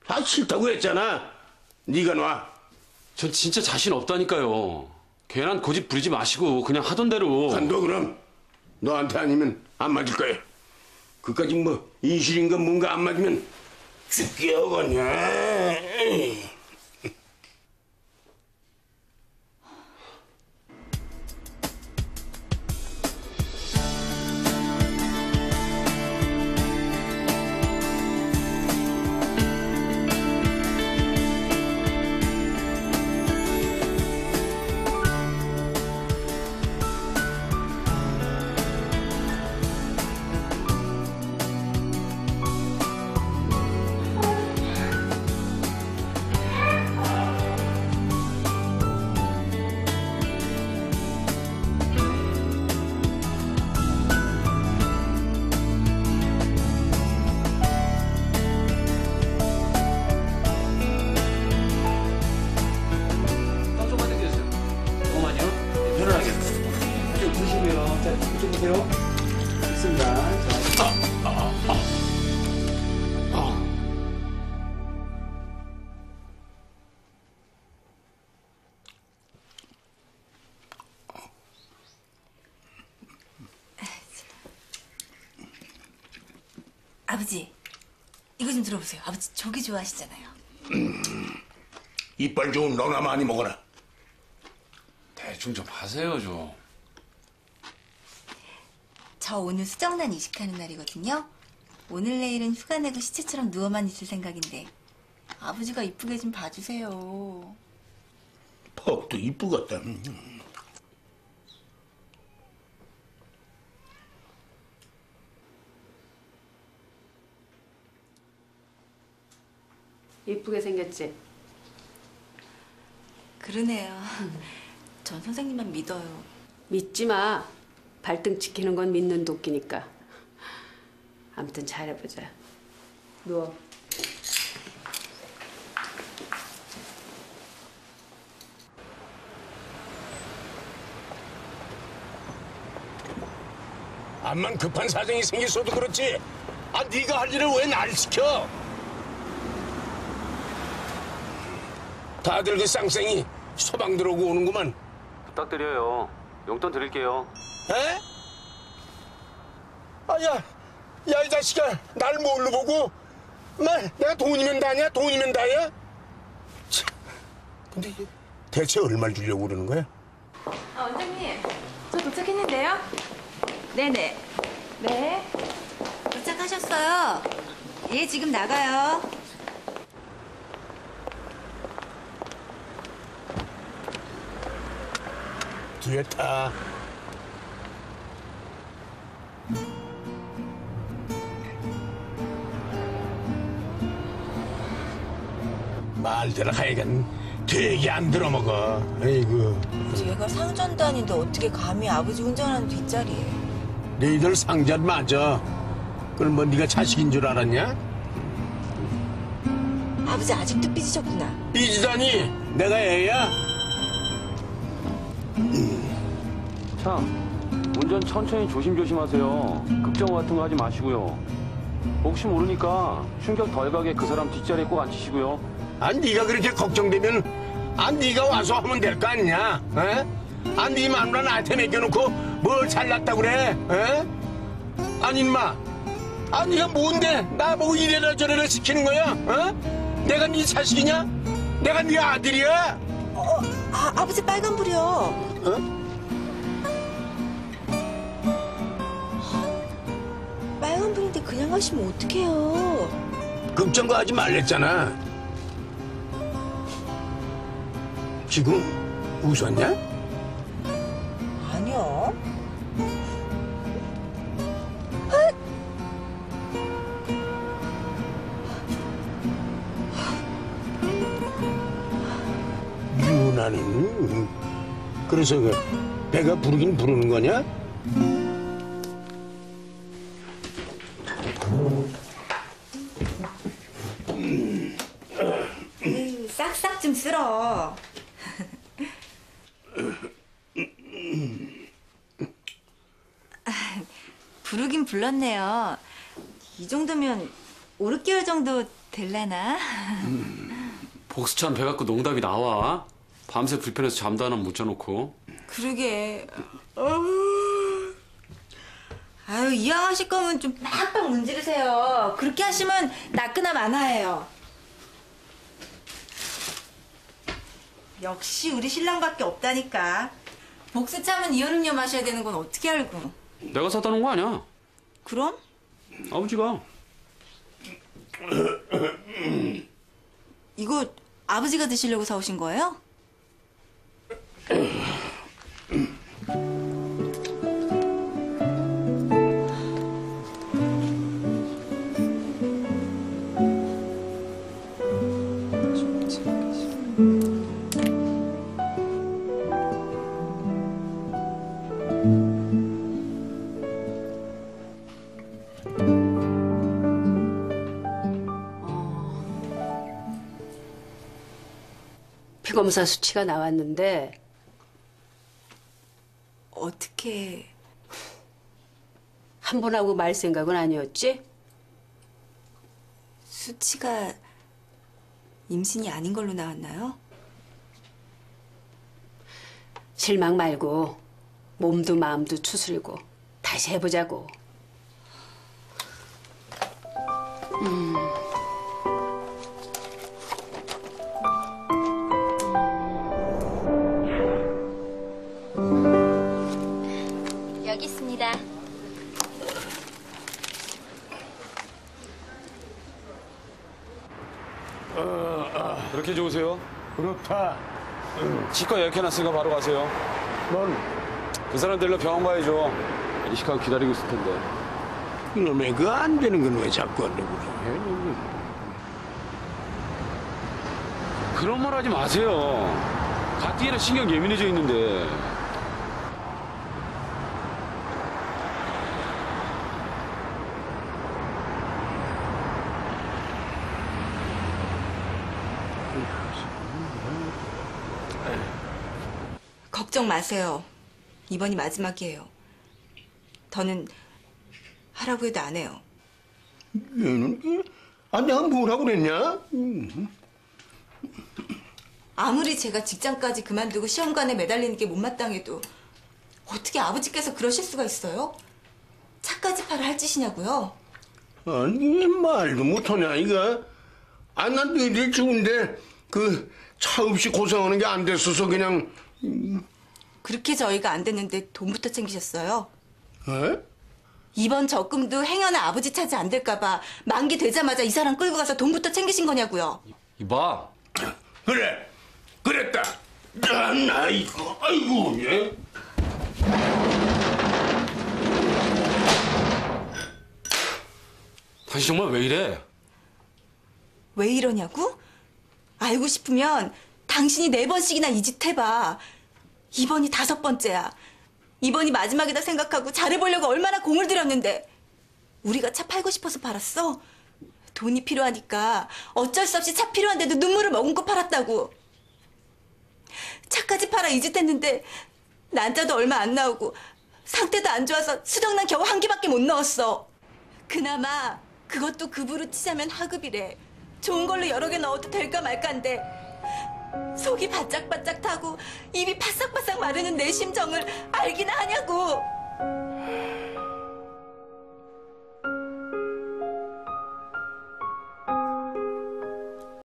아, 싫다고 했잖아. 네가 놔. 전 진짜 자신 없다니까요. 괜한 고집 부리지 마시고 그냥 하던 대로. 너 그럼 너한테 아니면 안 맞을 거야. 그까지 뭐 인실인가 뭔가 안 맞으면 죽게 하겠냐. 아버지, 이거 좀 들어보세요. 아버지 조기 좋아하시잖아요. 이빨 좋은 너나 많이 먹어라. 대충 좀 하세요 좀. 저 오늘 수정란 이식하는 날이거든요. 오늘 내일은 휴가 내고 시체처럼 누워만 있을 생각인데 아버지가 이쁘게 좀 봐주세요. 퍽도 이쁘겠다. 예쁘게 생겼지? 그러네요. 전 선생님만 믿어요. 믿지 마. 발등 지키는 건 믿는 도끼니까. 아무튼 잘해보자. 누워. 암만 급한 사정이 생겼어도 그렇지. 아, 네가 할 일을 왜 날 시켜? 다들 그 쌍생이 소방 들어오고 오는구만. 부탁드려요. 용돈 드릴게요. 에? 아, 야, 이 자식아, 날 뭘로 보고? 내가 돈이면 다냐? 돈이면 다야? 참, 근데 이게 대체 얼마를 주려고 그러는 거야? 원장님, 저 도착했는데요? 네네. 네. 도착하셨어요. 예, 지금 나가요. 뒤에 타. 말대로 하여간 되게 안 들어먹어. 아이고. 얘가 상전도 아닌데 어떻게 감히 아버지 운전하는 뒷자리에. 너희들 상전 맞아. 그럼 뭐 네가 자식인 줄 알았냐? 아버지 아직도 삐지셨구나. 삐지다니 내가 애야? 참, 운전 천천히 조심조심하세요. 급정 같은 거 하지 마시고요. 혹시 모르니까 충격 덜 가게 그 사람 뒷자리에 꼭 앉히시고요. 아, 네가 그렇게 걱정되면 네가 와서 하면 될 거 아니냐? 에? 네 마누라 나한테 맡겨놓고 뭘 잘났다고 그래? 에? 아니 인마, 네가 뭔데 나보고 이래라 저래라 시키는 거야? 어? 내가 네 자식이냐? 내가 네 아들이야? 아버지 빨간불이요. 어? 빨간불인데 그냥 가시면 어떡해요. 걱정과 하지 말랬잖아. 지금 웃었냐? 아니요. 유나는 그래서 그 배가 부르긴 부르는 거냐? 싹싹 좀 쓸어. 부르긴 불렀네요. 이 정도면 5, 6개월 정도 될라나? 복수찬 배 갖고 농담이 나와. 밤새 불편해서 잠도 하나 못 자놓고. 그러게. 아유, 이왕 하실 거면 좀 빡빡 문지르세요. 그렇게 하시면 나끄나 마나해요. 역시 우리 신랑밖에 없다니까. 복수 참은 이온음료 마셔야 되는 건 어떻게 알고. 내가 사다 놓은 거 아니야. 그럼? 아버지가. 이거 아버지가 드시려고 사오신 거예요? 피검사 수치가 나왔는데 어떻게... 한 번 하고 말 생각은 아니었지? 수치가 임신이 아닌 걸로 나왔나요? 실망 말고 몸도 마음도 추스리고 다시 해보자고. 여기 있습니다. 그렇게 좋으세요? 그렇다. 치과 예약해놨으니까 바로 가세요. 넌 그 사람 데리러 병원 가야죠. 이 시간 기다리고 있을 텐데. 이놈의 그 안 되는 건 왜 자꾸 하려고 그래? 그런 말 하지 마세요. 가뜩이나 신경 예민해져 있는데. 걱정 마세요. 이번이 마지막이에요. 더는 하라고 해도 안 해요. 얘는 내가 뭐라고 그랬냐? 아무리 제가 직장까지 그만두고 시험관에 매달리는 게 못마땅해도 어떻게 아버지께서 그러실 수가 있어요? 차까지 팔아 할 짓이냐고요? 아니 말도 못하냐 이거? 난 너희들이 죽은데 그 차 없이 고생하는 게 안 됐어서 그냥. 그렇게 저희가 안 됐는데 돈부터 챙기셨어요? 에? 이번 적금도 행여나 아버지 차지 안 될까 봐 만기 되자마자 이 사람 끌고 가서 돈부터 챙기신 거냐고요? 이봐. 그래 그랬다. 아이고 예? 당신 정말 왜 이래? 왜 이러냐고? 알고 싶으면 당신이 4번씩이나 이 짓 해봐. 이번이 5번째야. 이번이 마지막이다 생각하고 잘해보려고 얼마나 공을 들였는데 우리가 차 팔고 싶어서 팔았어? 돈이 필요하니까 어쩔 수 없이 차 필요한데도 눈물을 머금고 팔았다고. 차까지 팔아 이 짓 했는데 난자도 얼마 안 나오고 상태도 안 좋아서 수정란 겨우 1개밖에 못 넣었어. 그나마 그것도 급으로 치자면 하급이래. 좋은 걸로 여러 개 넣어도 될까 말까인데 속이 바짝바짝 타고 입이 바싹바싹 마르는 내 심정을 알기나 하냐고.